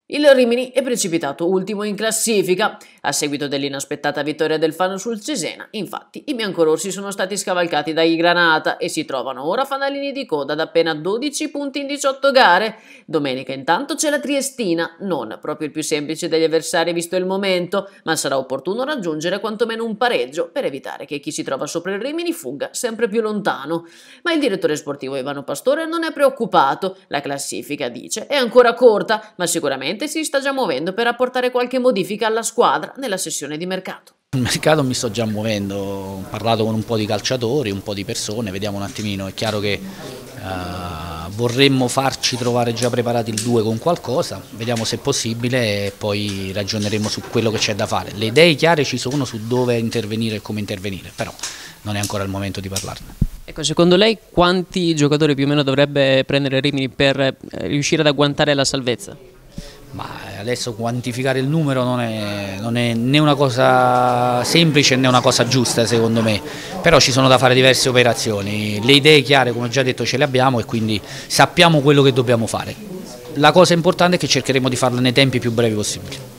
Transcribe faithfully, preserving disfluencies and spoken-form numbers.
Il Rimini è precipitato ultimo in classifica. A seguito dell'inaspettata vittoria del Fano sul Cesena, infatti, i biancorossi sono stati scavalcati dai Granata e si trovano ora fanalini di coda ad appena dodici punti in diciotto gare. Domenica intanto c'è la Triestina, non proprio il più semplice degli avversari visto il momento, ma sarà opportuno raggiungere quantomeno un pareggio per evitare che chi si trova sopra il Rimini fugga sempre più lontano. Ma il direttore sportivo Ivano Pastore non è preoccupato, la classifica, dice, è ancora corta, ma sicuramente si sta già muovendo per apportare qualche modifica alla squadra nella sessione di mercato. Il mercato mi sto già muovendo, ho parlato con un po' di calciatori, un po' di persone, vediamo un attimino, è chiaro che uh, vorremmo farci trovare già preparati il due con qualcosa, vediamo se è possibile e poi ragioneremo su quello che c'è da fare. Le idee chiare ci sono su dove intervenire e come intervenire, però non è ancora il momento di parlarne. Ecco, secondo lei quanti giocatori più o meno dovrebbe prendere Rimini per riuscire ad agguantare la salvezza? Ma adesso quantificare il numero non è, non è né una cosa semplice né una cosa giusta secondo me, però ci sono da fare diverse operazioni, le idee chiare come ho già detto ce le abbiamo e quindi sappiamo quello che dobbiamo fare. La cosa importante è che cercheremo di farle nei tempi più brevi possibili.